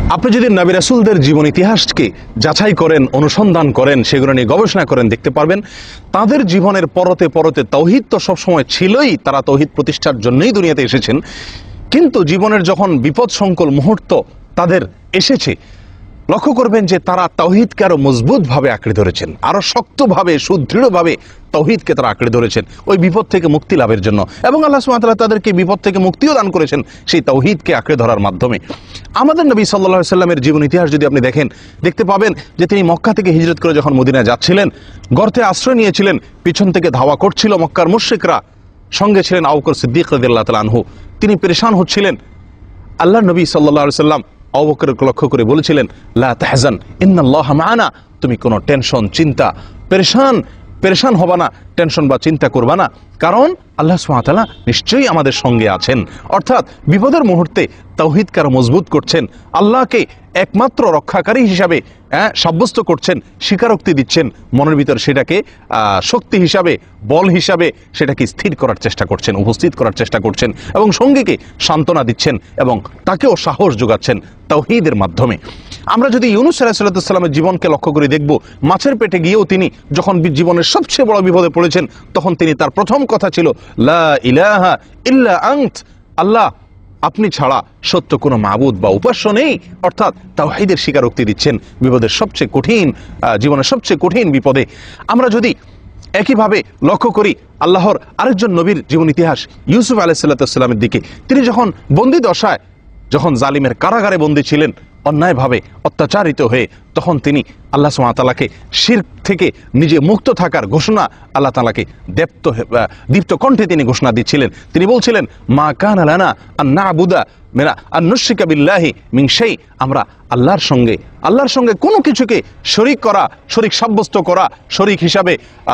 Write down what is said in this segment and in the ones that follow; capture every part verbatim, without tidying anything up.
আপনি যদি নবী রাসূলদের জীবন ইতিহাসকে যাচাই করেন, অনুসন্ধান করেন, সেগুলো নিয়ে গবেষণা করেন, দেখতে পারবেন তাদের জীবনের পরতে পরতে তাওহীদ তো সবসময় ছিলই, তারা তাওহীদ প্রতিষ্ঠার জন্যই দুনিয়াতে এসেছেন। কিন্তু জীবনের যখন বিপদ সংকুল মুহূর্ত তাদের এসেছে, লক্ষ্য করবেন যে তারা তাওহীদকে আরো মজবুতভাবে আঁকড়ে ধরেছেন, আরো শক্তভাবে সুদৃঢ়ভাবে তাওহীদকে তারা আঁকড়ে ধরেছেন ওই বিপদ থেকে মুক্তি লাভের জন্য। এবং আল্লাহ সুবহানাহু ওয়া তাআলা তাদেরকে বিপদ থেকে মুক্তিও দান করেছেন সেই তাওহীদকে আঁকড়ে ধরার মাধ্যমে। আমাদের নবী সাল্লাল্লাহু আলাইহি সাল্লামের জীবন ইতিহাস যদি আপনি দেখেন, দেখতে পাবেন যে তিনি মক্কা থেকে হিজরত করে যখন মদিনায় যাচ্ছিলেন, গর্তে আশ্রয় নিয়েছিলেন, পিছন থেকে ধাওয়া করছিল মক্কার মুশরিকরা, সঙ্গে ছিলেন আবু বকর সিদ্দিক রাদিয়াল্লাহু তাআলা আনহু। তিনি পেরেশান হচ্ছিলেন। আল্লাহর নবী সাল্লাল্লাহু আলাইহি সাল্লাম আবু বকরকে লক্ষ্য করে বলেছিলেন, লা তাহজান ইন্নাল্লাহা মা'ানা, তুমি কোনো টেনশন, চিন্তা, পেরেশান পেরেশান হবা না, টেনশন বা চিন্তা করবা না, কারণ আল্লাহ সুবহানাহু ওয়া তাআলা নিশ্চয়ই আমাদের সঙ্গে আছেন। অর্থাৎ বিপদের মুহূর্তে তাওহীদকে আরো মজবুত করছেন, আল্লাহকে একমাত্র রক্ষাকারী হিসাবে সাব্যস্ত করছেন, স্বীকারোক্তি দিচ্ছেন, মনের ভিতর সেটাকে শক্তি হিসাবে, বল হিসাবে সেটাকে স্থির করার চেষ্টা করছেন, উপস্থিত করার চেষ্টা করছেন, এবং সঙ্গীকে সান্ত্বনা দিচ্ছেন এবং তাকেও সাহস যোগাচ্ছেন তাওহীদের মাধ্যমে। আমরা যদি ইউনূস আলাইহিস সালামের জীবনকে লক্ষ্য করে দেখব, মাছের পেটে গিয়েও তিনি যখন জীবনের সবচেয়ে বড় বিপদে পড়েছেন, তখন তিনি তার প্রথম কথা ছিল লা ইলাহা ইল্লা আনত, আল্লাহ আপনি ছাড়া সত্য কোনো মাবুদ বা উপাস্য নেই। অর্থাৎ তাওহীদের স্বীকারোক্তি দিচ্ছেন বিপদের সবচেয়ে কঠিন, জীবনের সবচেয়ে কঠিন বিপদে। আমরা যদি একইভাবে লক্ষ্য করি আল্লাহর আরেকজন নবীর জীবন ইতিহাস, ইউসুফ আলাইহিস সালামের দিকে, তিনি যখন বন্দী দশায়, যখন জালিমের কারাগারে বন্দী ছিলেন, অন্যায়ভাবে অত্যাচারিত হয়ে, তখন তিনি আল্লাহ সুবহানাহু ওয়া তাআলাকে শিরক থেকে নিজে মুক্ত থাকার ঘোষণা আল্লাহ তাআলাকে দীপ্ত দীপ্ত কণ্ঠে তিনি ঘোষণা দিচ্ছিলেন। তিনি বলছিলেন, মা কানা লানা আন না'বুদা মিনা আন নুশরিকা বিল্লাহি মিন শাই, আমরা আল্লাহর সঙ্গে আল্লাহর সঙ্গে কোনো কিছুকে শরীক করা, শরীক সাব্যস্ত করা, শরীক হিসাবে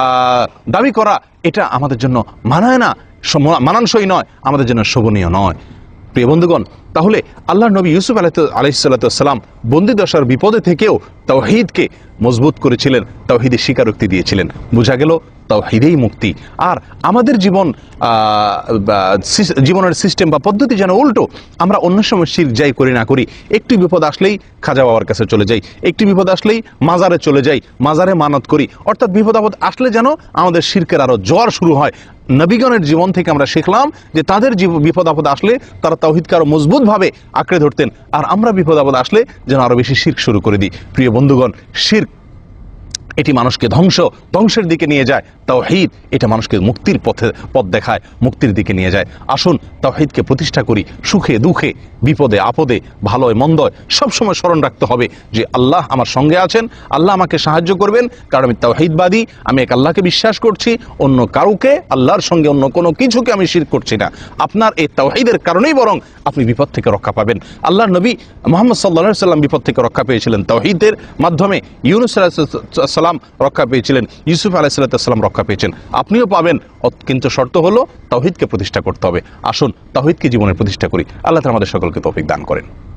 দাবি করা, এটা আমাদের জন্য মানায় না, মানানসই নয়, আমাদের জন্য শোভনীয় নয়। প্রিয় বন্ধুগণ, তাহলে আল্লাহর নবী ইউসুফ আলাইহিস সালাম বন্দী দশার বিপদে থেকেও তাওহীদকে মজবুত করেছিলেন, তাওহীদের স্বীকারোক্তি দিয়েছিলেন। বোঝা গেল তাওহীদেই মুক্তি। আর আমাদের জীবন জীবনের সিস্টেম বা পদ্ধতি যেন উল্টো, আমরা অন্য সময় শিরক যাই করি না করি, একটু বিপদ আসলেই খাজা বাবার কাছে চলে যাই, একটু বিপদ আসলেই মাজারে চলে যাই, মাজারে মানত করি। অর্থাৎ বিপদ আপদ আসলে যেন আমাদের শিরকের আরো জ্বর শুরু হয়। নবীগণের জীবন থেকে আমরা শিখলাম যে তাদের বিপদ আপদ আসলে তারা তাওহীদকে আরো মজবুতভাবে আঁকড়ে ধরতেন, আর আমরা বিপদ আপদ আসলে যেন আরো বেশি শিরক শুরু করে দিই। প্রিয় বন্ধুগণ, শিরক এটি মানুষকে ধ্বংস ধ্বংসের দিকে নিয়ে যায়, তাওহীদ এটা মানুষকে মুক্তির পথে পথ দেখায়, মুক্তির দিকে নিয়ে যায়। আসুন তাওহীদকে প্রতিষ্ঠা করি, সুখে দুঃখে, বিপদে আপদে, ভালোয় মন্দয়, সবসময় স্মরণ রাখতে হবে যে আল্লাহ আমার সঙ্গে আছেন, আল্লাহ আমাকে সাহায্য করবেন, কারণ আমি তাওহীদবাদী, আমি এক আল্লাহকে বিশ্বাস করছি, অন্য কাউকে, আল্লাহর সঙ্গে অন্য কোনো কিছুকে আমি শিরক করছি না। আপনার এই তাওহীদের কারণেই বরং আপনি বিপদ থেকে রক্ষা পাবেন। আল্লাহর নবী মুহাম্মদ সাল্লাল্লাহু আলাইহি সাল্লাম বিপদ থেকে রক্ষা পেয়েছিলেন তাওহীদের মাধ্যমে, ইউনূস আলাইহিস সালাম রক্ষা পেয়েছিলেন, ইউসুফ আলাইহিস সালাম রক্ষা পেয়েছেন, আপনিও পাবেন। কিন্তু শর্ত হলো তাওহীদকে প্রতিষ্ঠা করতে হবে। আসুন তাওহীদকে জীবনে প্রতিষ্ঠা করি। আল্লাহ তাআলা আমাদের সকলকে তৌফিক দান করেন।